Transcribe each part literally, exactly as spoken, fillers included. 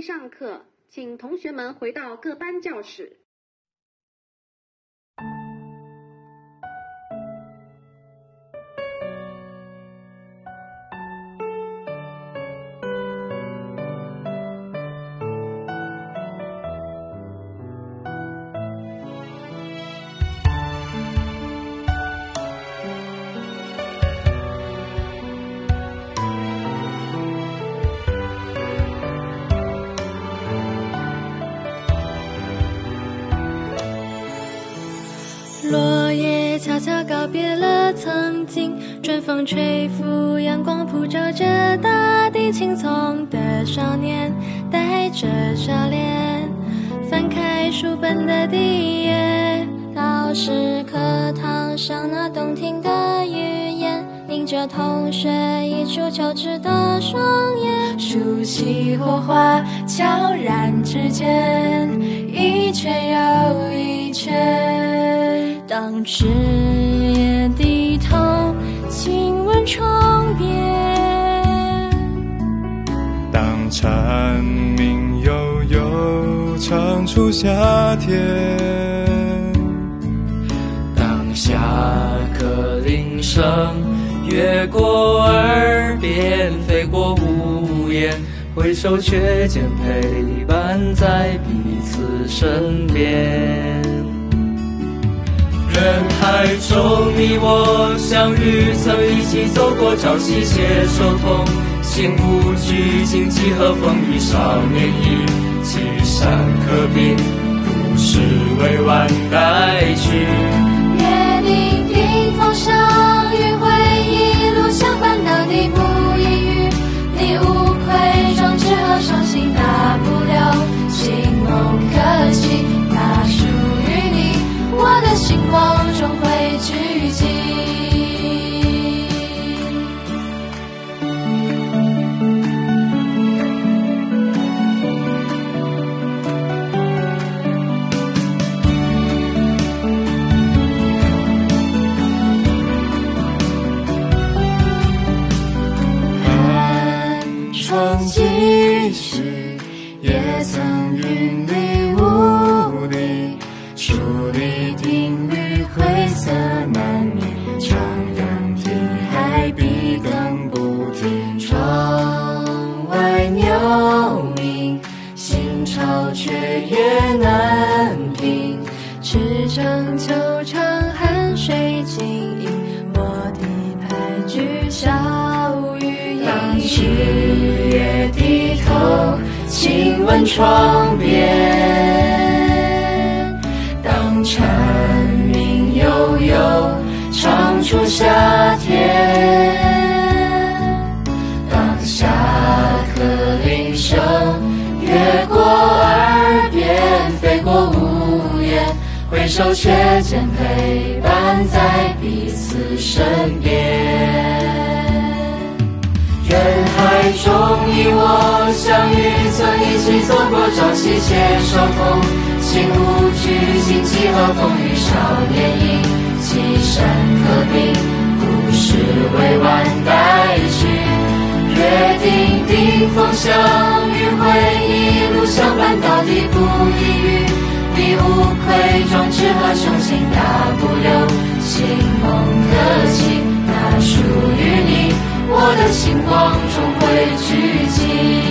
上课，请同学们回到各班教室。 落叶悄悄告别了曾经，春风吹拂，阳光普照着大地，青葱的少年带着笑脸，翻开书本的第一页。老师课堂上那动听的语言，映着同学一出求知的双眼，竖起火花，悄然之间，一圈又一圈。当枝叶低头，亲吻窗边； 当蝉鸣悠悠，唱出夏天； 当下课铃声越过耳边，飞过屋檐，挥手却见陪伴在彼此身边。人海中你我相遇，曾一起走过朝夕，携手同行无惧，荆棘和风雨，少年意，岐山可并，故事未完待续。 约定定风相遇，会一路相伴到底，不抑郁，你无愧壮志和伤心，大不了心梦可期，那属于你我的星光终会聚集。 寒窗继续，也曾云里雾里，数理定律晦涩难明，徜徉听海笔更不停。窗外鸟鸣，心潮却也难平， 驰骋球场汗水晶莹，我的牌局笑语盈盈。 当枝叶低头，亲吻窗边；当蝉鸣悠悠，唱出夏天；当下课铃声越过耳边，飞过屋檐，挥手却见陪伴在彼此身边。人海中你我相遇，曾一起走过朝夕，携手同行无惧，荆棘和风雨，少年意，岐山可并，故事未完待续。约定定风相遇，会一路相伴到底，不抑郁，你无愧壮志和雄心，大不留心梦可期，那属于你我的星光终会聚集。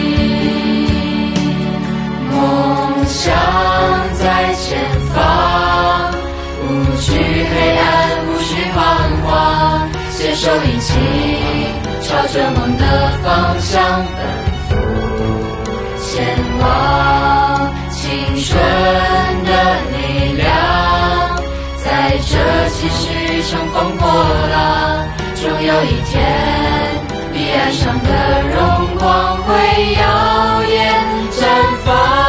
梦想在前方，无惧黑暗，无需彷徨，携手一起朝着梦的方向奔赴前往。青春的力量在这继续乘风破浪，终有一天彼岸上的荣光会耀眼绽放。